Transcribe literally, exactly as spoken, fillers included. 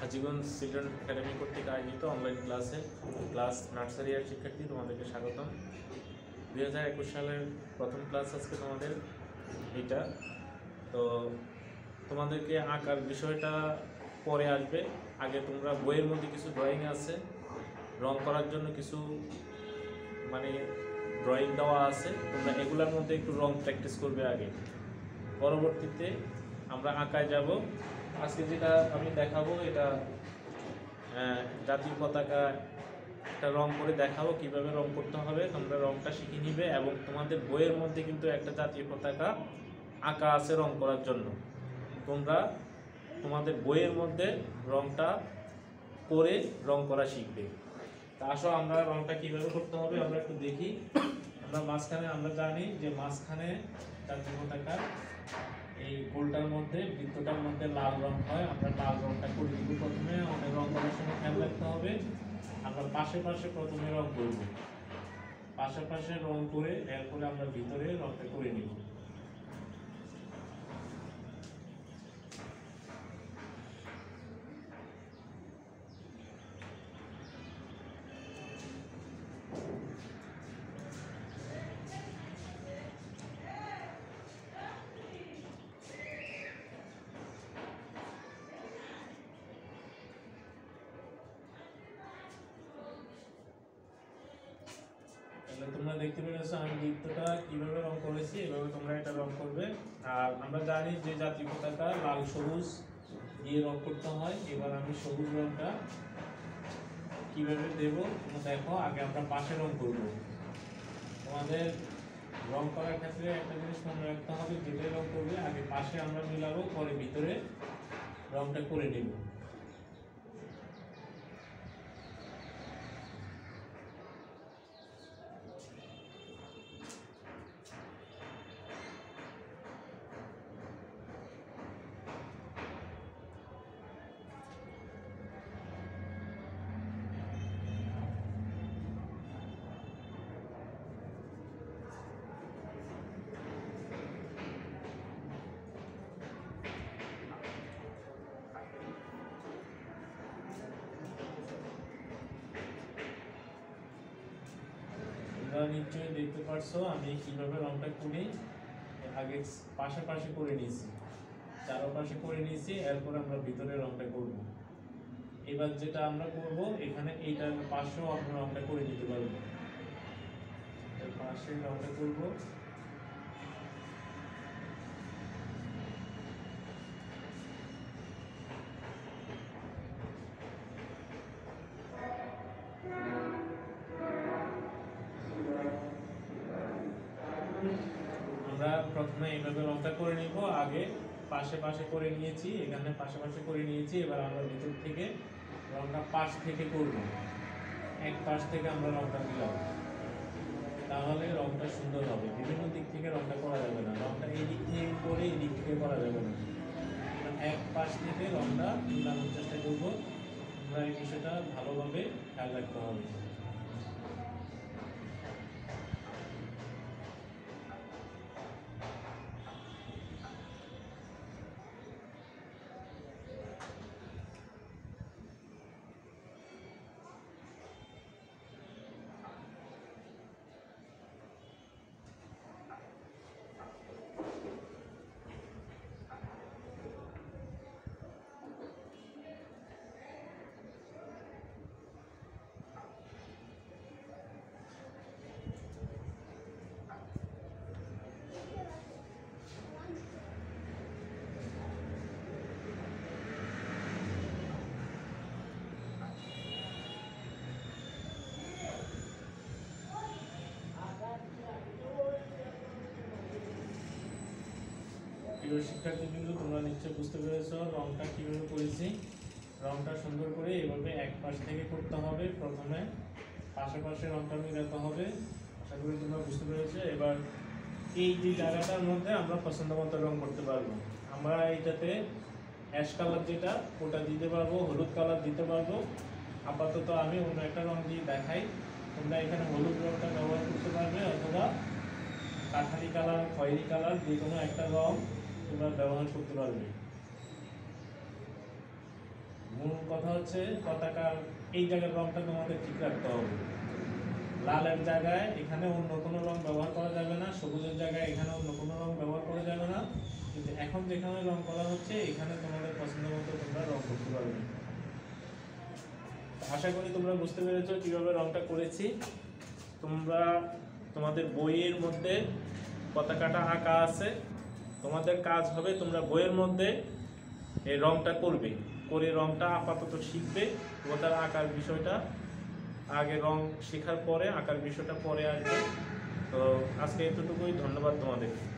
Hajiganj children academy কর্তৃক আয়োজিত online ক্লাসে ক্লাস নার্সারি এর শিক্ষার্থী তোমাদেরকে স্বাগতম। দুই হাজার একুশ সালের প্রথম ক্লাস আজকে তোমাদের এটা। তো তোমাদেরকে আঁকার বিষয়টা পরে আসবে। আগে তোমরা বইয়ের মধ্যে কিছু ড্রয়িং আছে, রং করার জন্য কিছু মানে ড্রয়িং দেওয়া আছে, তোমরা এগুলোর মধ্যে একটু রং প্র্যাকটিস করবে আগে। পরবর্তীতে আমরা আঁকায় যাব। আজকে যেটা আমি দেখাবো এটা জাতীয় পতাকা একটা রং করে দেখাবো, কিভাবে রং করতে হবে তোমরা রংটা শিখে নিবে। এবং তোমাদের বইয়ের মধ্যে কিন্তু একটা জাতীয় পতাকা আঁকা আছে রং করার জন্য, তোমরা তোমাদের বইয়ের মধ্যে রংটা করে রং করা শিখবে। তা আসো আমরা রংটা কিভাবে করতে হবে আমরা একটু দেখি। আমরা মাঝখানে আমরা জানি যে মাঝখানে জাতীয় পতাকা এই গোলটার মধ্যে বৃত্তটার মধ্যে লাল রং হয়, আমরা লাল রংটা করে দিব। প্রথমে অনেক রং করার সময় খেয়াল রাখতে হবে আমরা পাশে পাশে প্রথমে রং করব, পাশে পাশে রং করে এরপরে আমরা ভিতরে রংটা করে নিব। তোমরা দেখতে পেরেছো আমি বৃত্তটা কিভাবে রং করেছি, এভাবে তোমরা এটা রং করবে। আর আমরা জানি যে জাতীয় পতাকা লাল সবুজ দিয়ে রং করতে হয়। এবার আমি সবুজ রংটা কিভাবে দেব তোমরা দেখো। আগে আমরা পাশে রং করব। তোমাদের রং করার ক্ষেত্রে একটা জিনিস মনে রাখতে হবে, যেটাই রং করবে আগে পাশে আমরা মিলাবো, পরে ভিতরে রংটা করে নেব। নিশ্চয়ই দেখতে পারছো আমি কিভাবে রংটা করি। আগে পাশাপাশি করে নিয়েছি, চারপাশে করে নিয়েছি, এরপর আমরা ভিতরে রংটা করব। এবার যেটা আমরা করব এখানে এইটার পাশেও আমরা রংটা করে নিতে পারবো, এর পাশে রংটা করব। আমরা প্রথমে এইভাবে রংটা করে নিব। আগে পাশে পাশে করে নিয়েছি, এখানে পাশে পাশে করে নিয়েছি। এবার আমরা ভিতর থেকে রংটা পাশ থেকে করব, এক পাশ থেকে আমরা রংটা দিলাম, তাহলে রংটা সুন্দর হবে। বিভিন্ন দিক থেকে রংটা করা যাবে না, রংটা এই দিক থেকে করে এই দিক থেকে করা যাবে না, এক পাশ থেকে রংটা মিলানোর চেষ্টা করব। আমরা এই বিষয়টা ভালোভাবে খেয়াল রাখতে হবে। প্রিয় শিক্ষার্থীবৃন্দ, তোমরা নিশ্চয়ই বুঝতে পেরেছ রংটা কীভাবে করেছি। রংটা সুন্দর করে এভাবে এক পাশ থেকে করতে হবে, প্রথমে পাশাপাশি রংটা মিলাতে হবে। আশা করি তোমরা বুঝতে পেরেছো। এবার এই যে জায়গাটার মধ্যে আমরা পছন্দ মতো রং করতে পারবো। আমরা এইটাতে অ্যাশ কালার যেটা ওটা দিতে পারবো, হলুদ কালার দিতে পারবো। আপাতত আমি অন্য একটা রং দিয়ে দেখাই। তোমরা এখানে হলুদ রংটা ব্যবহার করতে পারবে, অথবা কাঠালি কালার, খয়েরি কালার যে কোনো একটা রং তোমরা ব্যবহার করতে পারবে। মূল কথা হচ্ছে পতাকার এই জায়গার রংটা তোমাদের ঠিক রাখতে হবে। লালের জায়গায় এখানে অন্য কোনো রং ব্যবহার করা যাবে না, সবুজের জায়গায় এখানে অন্য কোনো রং ব্যবহার করা যাবে না, কিন্তু এখন যেখানে রং করা হচ্ছে এখানে তোমাদের পছন্দ মতো তোমরা রং করতে পারবে। আশা করি তোমরা বুঝতে পেরেছো কিভাবে রংটা করেছি। তোমরা তোমাদের বইয়ের মধ্যে পতাকাটা আঁকা আছে, তোমাদের কাজ হবে তোমরা বইয়ের মধ্যে এই রংটা করবে, করে রংটা আপাতত শিখবে। তোমাদের আঁকার বিষয়টা আগে রং শেখার পরে আঁকার বিষয়টা পরে আসবে। তো আজকে এতটুকুই, ধন্যবাদ তোমাদের।